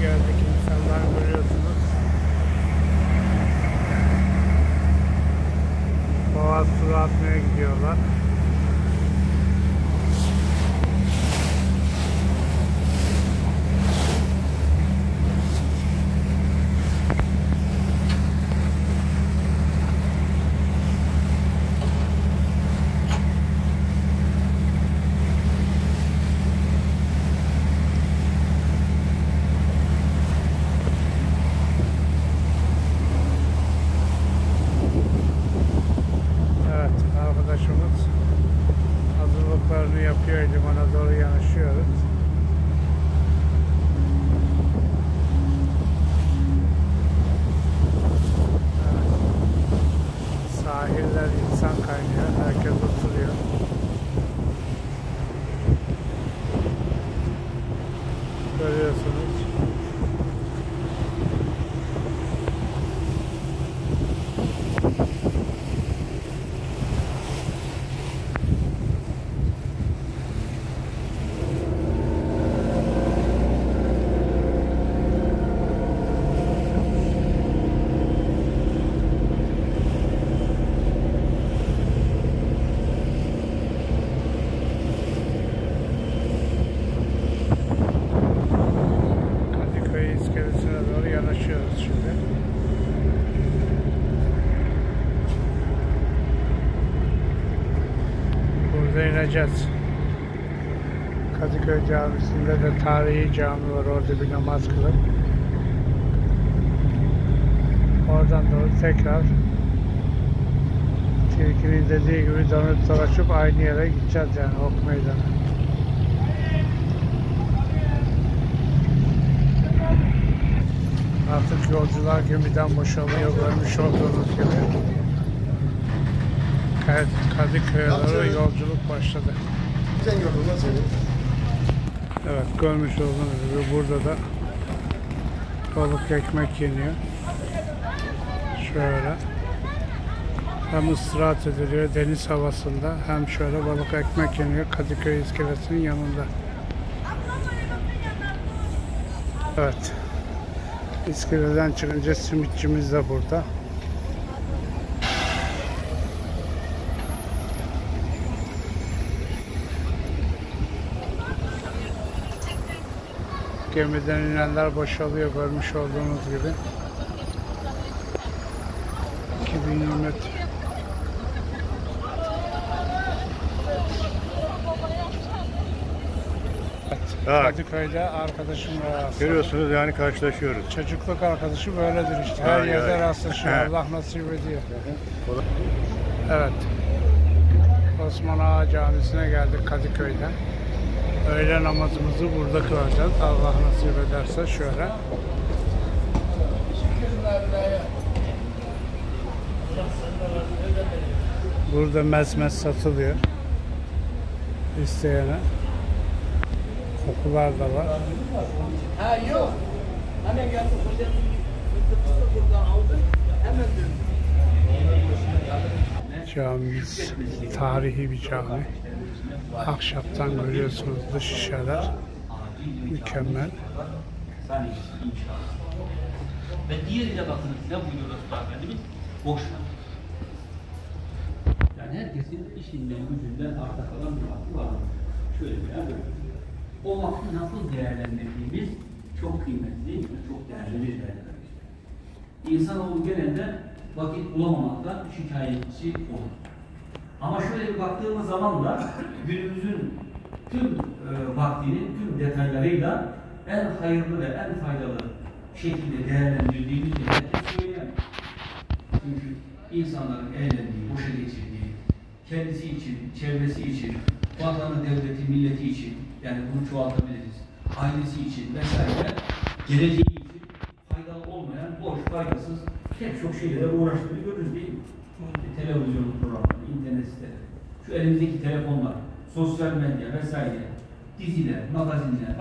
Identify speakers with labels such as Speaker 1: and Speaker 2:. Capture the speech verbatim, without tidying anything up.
Speaker 1: geldik, insanlar görüyorsunuz. Boğaz turu atmaya gidiyorlar. Arkadaşımız hazırlıklarını yapıyor, limana doğru yanaşıyoruz. Evet. Sahiller insan kaynıyor, herkes oturuyor. Görüyorsunuz. İskelesine doğru yanaşıyoruz şimdi. Burada ineceğiz. Kadıköy Camisi'nde de tarihi cami var, orada bir namaz kılıp oradan doğru tekrar Tilki'nin dediği gibi dönüp dolaşıp aynı yere gideceğiz, yani Ok Meydanı. Artık yolcular gemiden boşalıyor, görmüş olduğunuz gibi. Kadıköy'e doğru yolculuk başladı. Evet, görmüş olduğunuz gibi burada da balık ekmek yeniyor. Şöyle. Hem istirahat ediliyor deniz havasında, hem şöyle balık ekmek yeniyor Kadıköy iskelesinin yanında. Evet. İskeleden çıkınca simitçimiz de burada. Gemiden inenler boşalıyor, görmüş olduğunuz gibi. iki bin yirmi. Evet. Kadıköy'de arkadaşımla
Speaker 2: görüyorsunuz, yani karşılaşıyoruz.
Speaker 1: Çocukluk arkadaşı böyledir işte. Her
Speaker 2: ay,
Speaker 1: yerde
Speaker 2: ay.
Speaker 1: rastlaşıyor. Allah nasip ediyor. Evet. Osman Ağa Camisi'ne geldik Kadıköy'den. Öğle namazımızı burada kılacağız. Allah nasip ederse şöyle. Burada mezmez satılıyor. İsteyene. Kokular da var.
Speaker 3: Ha yok. Hemen geldim. Buradan aldım. Hemen döndüm.
Speaker 1: Camimiz tarihi bir cami. Ahşaptan görüyorsunuz dış şişeler. Mükemmel.
Speaker 4: Ve diğerine bakın, ne buyuruyor Resulullah Efendimiz? Boş ver. Yani herkesin işinden, gücünden arta kalan bir vakti var. Şöyle bir yer böyle. O vakti nasıl değerlendirdiğimiz çok kıymetli ve çok değerli bir değerlendirme. İnsanoğlu genelde vakit bulamamaktan şikayetçi olur. Ama şöyle bir baktığımız zaman da günümüzün tüm e, vaktinin tüm detaylarıyla en hayırlı ve en faydalı şekilde değerlendirdiğimiz bir herkes söyleyemez. Çünkü insanların eğlendiği, boşa geçirdiği, kendisi için, çevresi için, vatanı, devleti, milleti için, yani bunu çoğaltabiliriz, ailesi için vesaire, geleceği için faydalı olmayan, boş, faydasız pek çok şeylere uğraştığını görürüz değil mi? Televizyon programları, internet siteleri, şu elimizdeki telefonlar, sosyal medya vesaire, diziler, magazinler,